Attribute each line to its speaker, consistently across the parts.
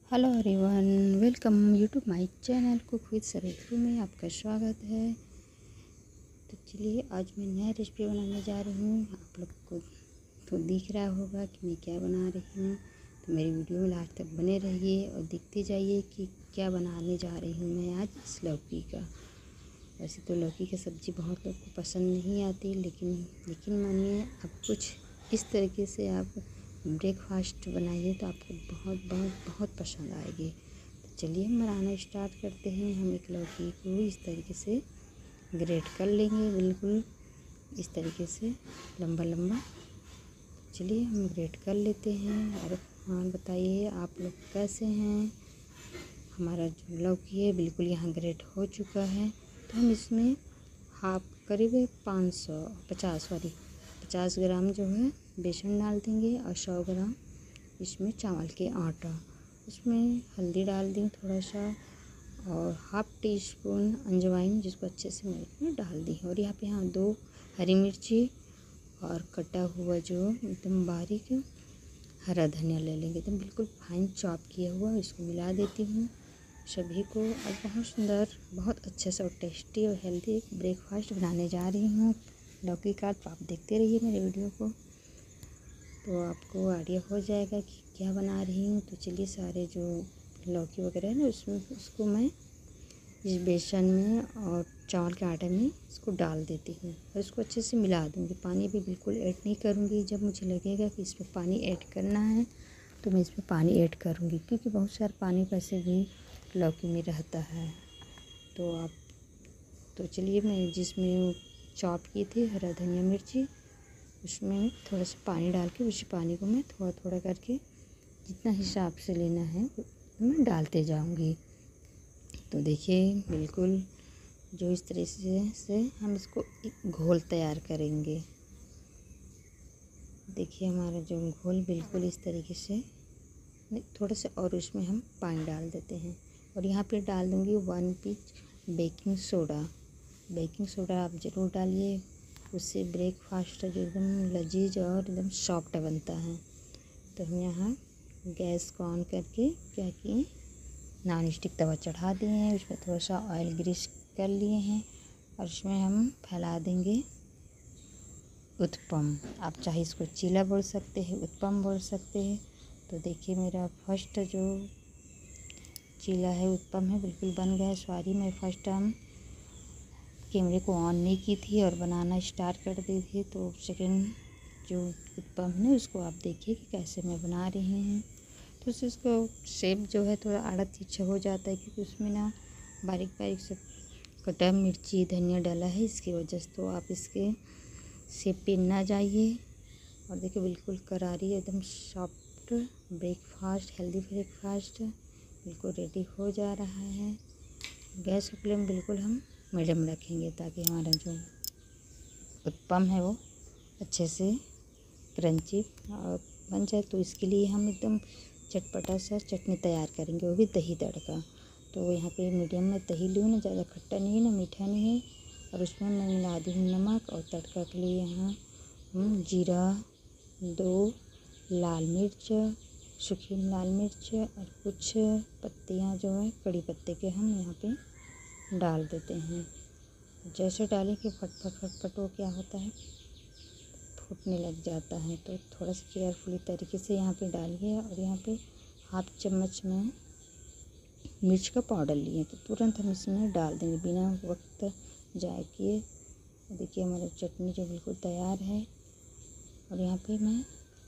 Speaker 1: Hello everyone, welcome YouTube my channel cook with सरेखू में आपका स्वागत है। तो चलिए आज मैं नया रेसिपी बनाने जा रही हूँ। आप लोग को तो दिख रहा होगा कि मैं क्या बना रही हूँ। तो मेरी वीडियो में लास्ट तक बने रहिए और देखते जाइए कि क्या बनाने जा रही हूँ मैं आज इस लौकी का। वैसे तो लौकी की सब्ज़ी बहुत लोग को पसंद नहीं आती, लेकिन मानिए अब कुछ इस तरीके से आप ब्रेकफास्ट बनाइए तो आपको बहुत बहुत बहुत पसंद आएगी। तो चलिए हम बनाना स्टार्ट करते हैं। हम एक लौकी को इस तरीके से ग्रेट कर लेंगे, बिल्कुल इस तरीके से लंबा लंबा। चलिए हम ग्रेट कर लेते हैं। और बताइए आप लोग कैसे हैं। हमारा जो लौकी है बिल्कुल यहाँ ग्रेट हो चुका है। तो हम इसमें करीब 50 ग्राम जो है बेसन डाल देंगे और 100 ग्राम इसमें चावल के आटा। इसमें हल्दी डाल दें थोड़ा सा और हाफ़ टी स्पून अजवाइन, जिसको अच्छे से मैं इसमें डाल दी। और यहाँ पे 2 हरी मिर्ची और कटा हुआ जो एकदम बारीक हरा धनिया ले लेंगे, एकदम बिल्कुल फाइन चॉप किया हुआ। इसको मिला देती हूँ सभी को और बहुत सुंदर, बहुत अच्छे से और टेस्टी और हेल्दी ब्रेकफास्ट बनाने जा रही हूँ लौकी का। तो आप देखते रहिए मेरे वीडियो को, तो आपको आइडिया हो जाएगा कि क्या बना रही हूँ। तो चलिए सारे जो लौकी वगैरह है ना उसको मैं इस बेसन में और चावल के आटे में इसको डाल देती हूँ और इसको अच्छे से मिला दूँगी। पानी भी बिल्कुल ऐड नहीं करूँगी। जब मुझे लगेगा कि इसमें पानी ऐड करना है तो मैं इसमें पानी ऐड करूँगी, क्योंकि बहुत सारा पानी वैसे भी लौकी में रहता है। तो चलिए मैं जिसमें चॉप की थी हरा धनिया मिर्ची, उसमें थोड़ा सा पानी डाल के उसी पानी को मैं थोड़ा थोड़ा करके जितना हिसाब से लेना है मैं डालते जाऊंगी। तो देखिए बिल्कुल जो इस तरह से हम इसको एक घोल तैयार करेंगे। देखिए हमारा जो घोल बिल्कुल इस तरीके से, थोड़ा सा और उसमें हम पानी डाल देते हैं। और यहाँ पे डाल दूँगी 1 pinch baking soda. Baking soda आप ज़रूर डालिए, उससे ब्रेकफास्ट जो एकदम लजीज और एकदम सॉफ्ट बनता है। तो हम यहाँ गैस को ऑन करके क्या किए, नॉन स्टिक तवा चढ़ा दिए हैं, उसमें थोड़ा सा ऑयल ग्रीस कर लिए हैं और इसमें हम फैला देंगे उत्पम। आप चाहे इसको चीला बोल सकते हैं, उत्पम बोल सकते हैं। तो देखिए मेरा फर्स्ट जो चीला है उत्पम है बिल्कुल बन गया है। सॉरी मैं फर्स्ट टाइम कैमरे को ऑन नहीं की थी और बनाना स्टार्ट कर दी थी। तो सेकंड जो उत्पम है ना उसको आप देखिए कि कैसे मैं बना रही हूँ। तो उसको शेप जो है थोड़ा आड़ा तिरछा हो जाता है, क्योंकि उसमें ना बारीक बारीक से कटा मिर्ची धनिया डाला है, इसकी वजह से। तो आप इसके शेप पे ना जाइए। और देखिए बिल्कुल करारी एकदम सॉफ्ट ब्रेकफास्ट, हेल्दी ब्रेकफास्ट बिल्कुल रेडी हो जा रहा है। गैस का फ्लेम बिल्कुल हम मीडियम रखेंगे ताकि हमारा जो उत्पम है वो अच्छे से क्रंची और बन जाए। तो इसके लिए हम एकदम चटपटा सा चटनी तैयार करेंगे, वो भी दही तड़का। तो यहाँ पे मीडियम में दही ली हूँ, ना ज़्यादा खट्टा नहीं है ना मीठा नहीं है। और उसमें मैं मिला दी हूँ नमक। और तड़का के लिए यहाँ हम जीरा, 2 लाल मिर्च, सूखी लाल मिर्च और कुछ पत्तियाँ जो है कड़ी पत्ते के हम यहाँ पे डाल देते हैं। जैसे डालें कि फटफट वो क्या होता है, फूटने लग जाता है। तो थोड़ा सा केयरफुली तरीके से यहाँ पे डालिए। और यहाँ पे 1/2 चम्मच में मिर्च का पाउडर लिए, तो तुरंत हम इसमें डाल देंगे बिना वक्त जाए किए। देखिए हमारी चटनी जो बिल्कुल तैयार है। और यहाँ पे मैं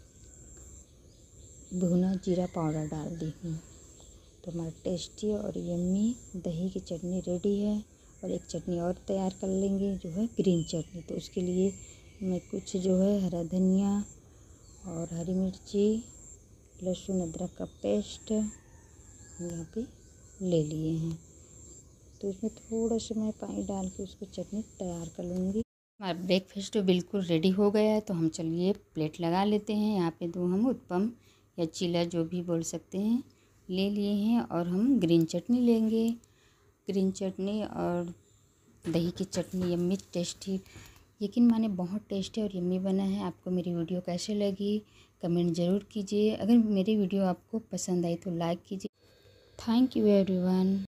Speaker 1: भुना जीरा पाउडर डाल दी हूँ। तो हमारा टेस्टी और यम्मी दही की चटनी रेडी है। और एक चटनी और तैयार कर लेंगे जो है ग्रीन चटनी। तो उसके लिए मैं कुछ जो है हरा धनिया और हरी मिर्ची, लहसुन अदरक का पेस्ट यहाँ पे ले लिए हैं। तो इसमें थोड़ा सा मैं पानी डाल के उसको चटनी तैयार कर लूँगी। हमारा ब्रेकफास्ट तो बिल्कुल रेडी हो गया है। तो हम चलिए प्लेट लगा लेते हैं। यहाँ पे 2 हम उत्पम या चीला जो भी बोल सकते हैं ले लिए हैं। और हम ग्रीन चटनी लेंगे। ग्रीन चटनी और दही की चटनी यम्मी टेस्टी, यकीन माने बहुत टेस्टी और यम्मी बना है। आपको मेरी वीडियो कैसे लगी कमेंट ज़रूर कीजिए। अगर मेरी वीडियो आपको पसंद आई तो लाइक कीजिए। Thank you everyone.